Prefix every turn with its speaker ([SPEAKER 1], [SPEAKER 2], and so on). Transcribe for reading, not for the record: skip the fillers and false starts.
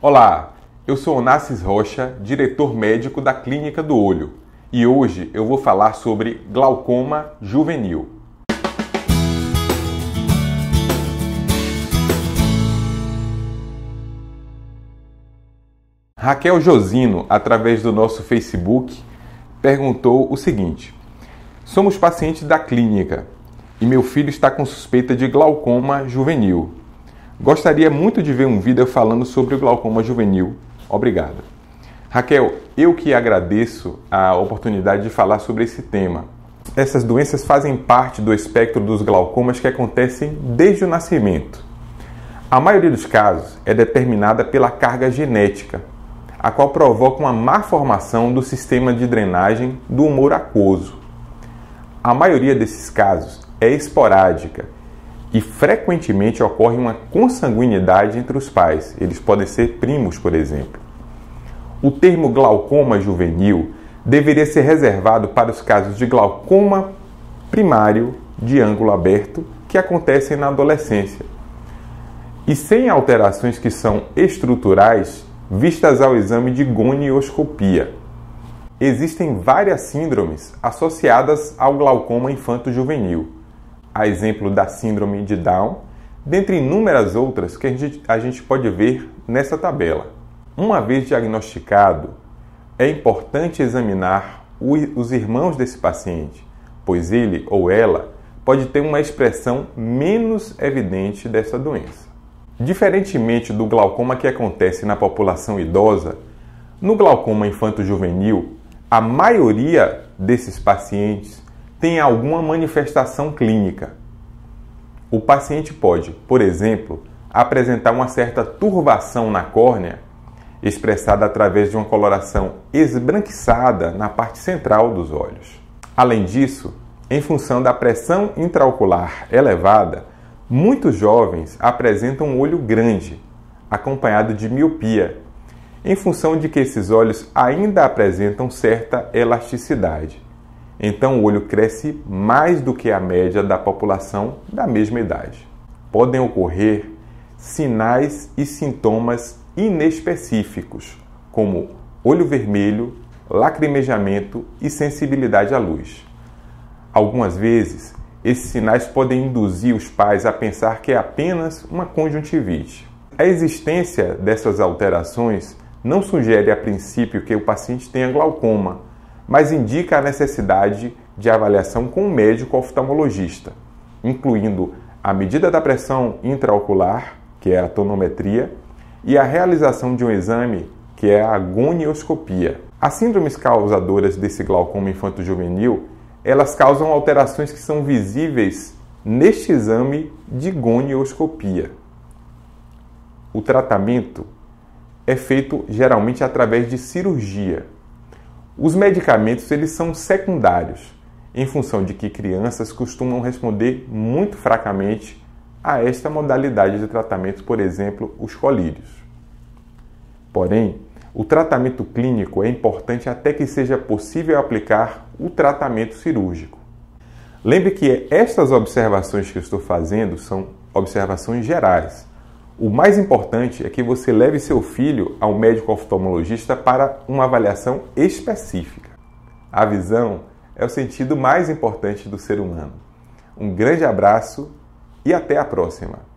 [SPEAKER 1] Olá, eu sou Onassis Rocha, diretor médico da Clínica do Olho, e hoje eu vou falar sobre glaucoma juvenil. Raquel Josino, através do nosso Facebook, perguntou o seguinte: somos pacientes da clínica e meu filho está com suspeita de glaucoma juvenil. Gostaria muito de ver um vídeo falando sobre o glaucoma juvenil. Obrigado. Raquel, eu que agradeço a oportunidade de falar sobre esse tema. Essas doenças fazem parte do espectro dos glaucomas que acontecem desde o nascimento. A maioria dos casos é determinada pela carga genética, a qual provoca uma má formação do sistema de drenagem do humor aquoso. A maioria desses casos é esporádica e frequentemente ocorre uma consanguinidade entre os pais. Eles podem ser primos, por exemplo. O termo glaucoma juvenil deveria ser reservado para os casos de glaucoma primário de ângulo aberto que acontecem na adolescência e sem alterações que são estruturais vistas ao exame de gonioscopia. Existem várias síndromes associadas ao glaucoma infanto-juvenil, a exemplo da síndrome de Down, dentre inúmeras outras que a gente pode ver nessa tabela. Uma vez diagnosticado, é importante examinar os irmãos desse paciente, pois ele ou ela pode ter uma expressão menos evidente dessa doença. Diferentemente do glaucoma que acontece na população idosa, no glaucoma infanto-juvenil, a maioria desses pacientes tem alguma manifestação clínica. O paciente pode, por exemplo, apresentar uma certa turvação na córnea, expressada através de uma coloração esbranquiçada na parte central dos olhos. Além disso, em função da pressão intraocular elevada, muitos jovens apresentam um olho grande, acompanhado de miopia, em função de que esses olhos ainda apresentam certa elasticidade. Então o olho cresce mais do que a média da população da mesma idade. Podem ocorrer sinais e sintomas inespecíficos, como olho vermelho, lacrimejamento e sensibilidade à luz. Algumas vezes, esses sinais podem induzir os pais a pensar que é apenas uma conjuntivite. A existência dessas alterações não sugere a princípio que o paciente tenha glaucoma, mas indica a necessidade de avaliação com um médico oftalmologista, incluindo a medida da pressão intraocular, que é a tonometria, e a realização de um exame, que é a gonioscopia. As síndromes causadoras desse glaucoma infanto-juvenil, elas causam alterações que são visíveis neste exame de gonioscopia. O tratamento é feito geralmente através de cirurgia. Os medicamentos eles são secundários, em função de que crianças costumam responder muito fracamente a esta modalidade de tratamento, por exemplo, os colírios. Porém, o tratamento clínico é importante até que seja possível aplicar o tratamento cirúrgico. Lembre que estas observações que eu estou fazendo são observações gerais. O mais importante é que você leve seu filho ao médico oftalmologista para uma avaliação específica. A visão é o sentido mais importante do ser humano. Um grande abraço e até a próxima!